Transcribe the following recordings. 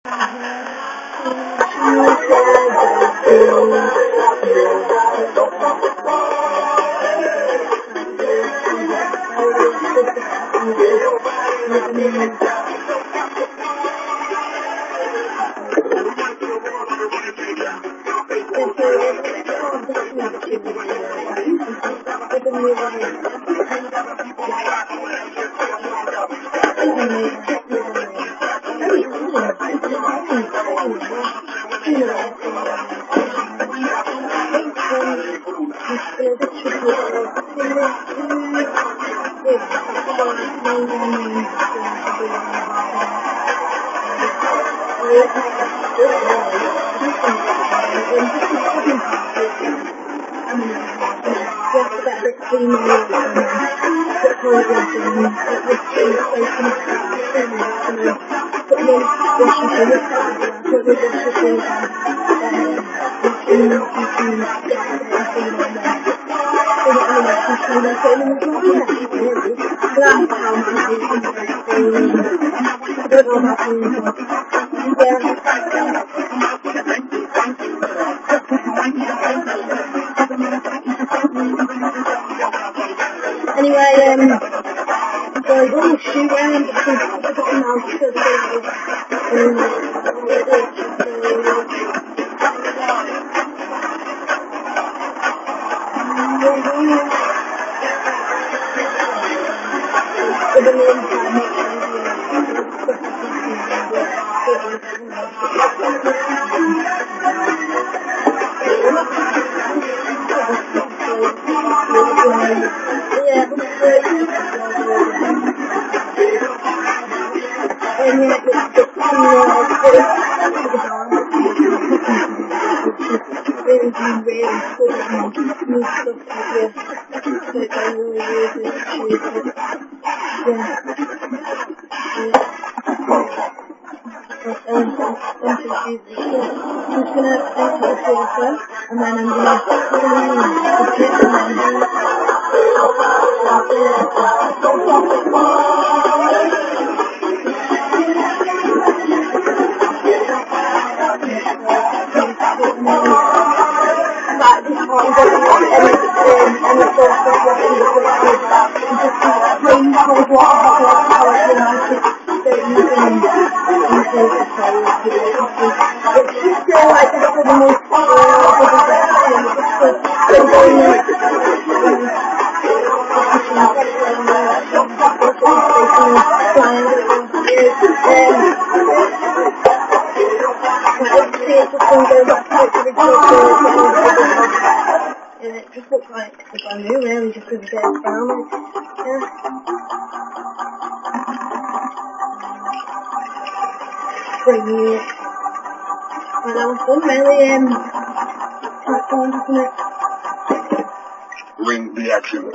Ring the action.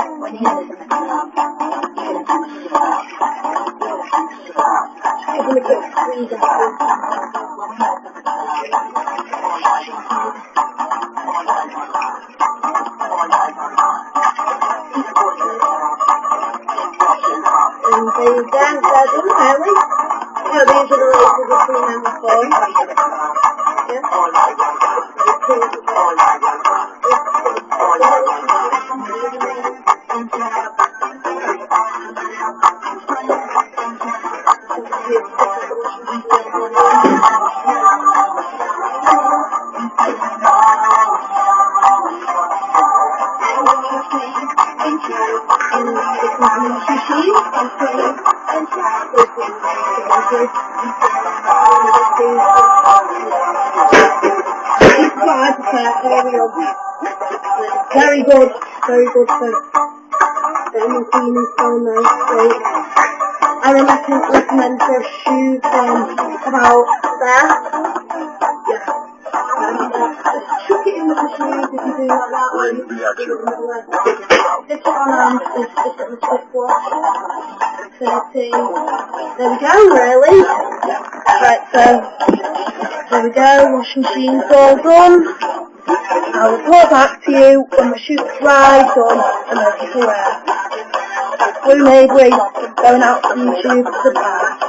Very good, very good. So, the machine is so nice. So, I recommend for shoes about there. Yeah. Just chuck it in the machine if you do like that. Stick it on and stick it on the dishwasher. 30. There we go, really. Right, so there we go, washing machine's all done. I'll report back to you when the shoot's dry, done, and ready to wear. Blue Maybury, going out from the tube, goodbye.